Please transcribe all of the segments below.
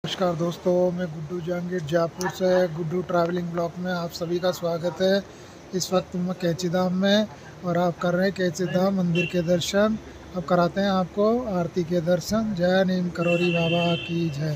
नमस्कार दोस्तों, मैं गुड्डू जहांगीर जयपुर से गुड्डू ट्रैवलिंग ब्लॉग में आप सभी का स्वागत है। इस वक्त मैं कैंची धाम में और आप कर रहे हैं कैंची धाम मंदिर के दर्शन। अब कराते हैं आपको आरती के दर्शन। जय नीम करोरी बाबा की जय।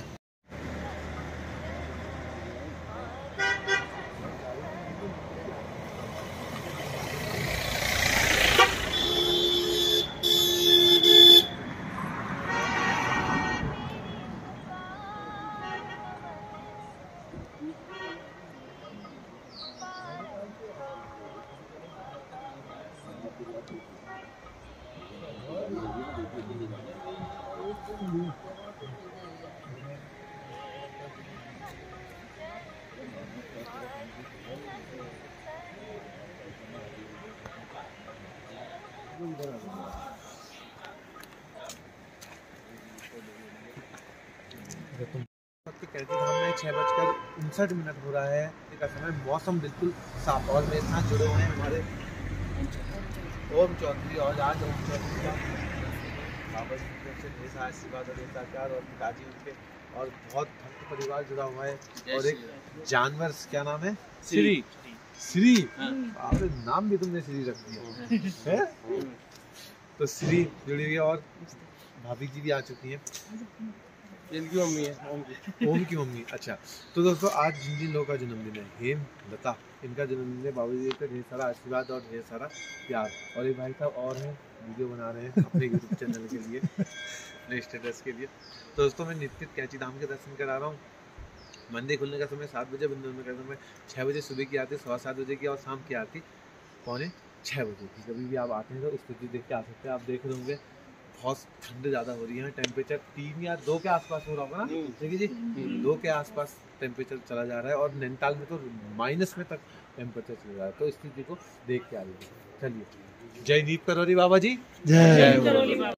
कैंची धाम में 6:59 हो रहा है का समय। मौसम बिल्कुल साफ और मेरे साथ जुड़े हुए हैं हमारे ओम चौधरी। और आज ओम चौधरी का बाबा जी की तरफ से ढेर सारा आशीर्वाद और ढेर सारा प्यार और पिताजी उनके और बहुत भक्त परिवार जुड़ा हुआ है। और एक जानवर, क्या नाम है? श्री। श्री, आपने नाम भी तुमने श्री रख दिया है। तो श्री जुड़ी हुई है और भाभी जी भी आ चुकी हैं। इनकी मम्मी है, ओम की मम्मी। अच्छा, तो दोस्तों आज जिन जिन लोगों का जन्मदिन है, हेम, लता, इनका जन्मदिन है। बाबा जी का ढेर सारा आशीर्वाद और ढेर सारा प्यार। और एक भाई साहब और हैं, वीडियो बना रहे हैं अपने यूट्यूब चैनल के लिए, अपने स्टेटस के लिए। तो दोस्तों मैं नित्य कैंची धाम के दर्शन करा रहा हूँ। मंदिर खुलने का समय 7 बजे, बंद होने का समय 6 बजे। सुबह की आरती 7:15 बजे की और शाम की आरती 5:45 बजे की। कभी भी आप आते हैं तो स्थिति देख के आ सकते हैं। आप देख रहे होंगे बहुत ठंड ज़्यादा हो रही है। टेम्परेचर 3 या 2 के आसपास हो रहा होगा ना, देखिए जी, 2 के आसपास टेम्परेचर चला जा रहा है। और नैनीताल में तो माइनस में तक टेम्परेचर चल रहा है। तो इस स्थिति को देख के आ रही है। चलिए, जय नीप करोरी बाबा जी, जय।